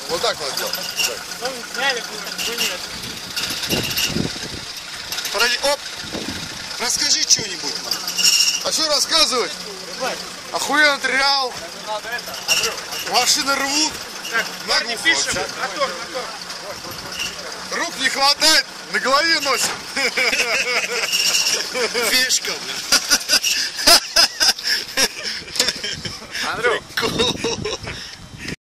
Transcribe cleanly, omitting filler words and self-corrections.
Вот так надо делать. Ну, сняли, ну нет. Подожди, оп! Расскажи что-нибудь. А что рассказывать? Охуенно триал. Машины рвут. Так, парни, пишем. Мотор. Рук не хватает, на голове носим. Фишка, блин.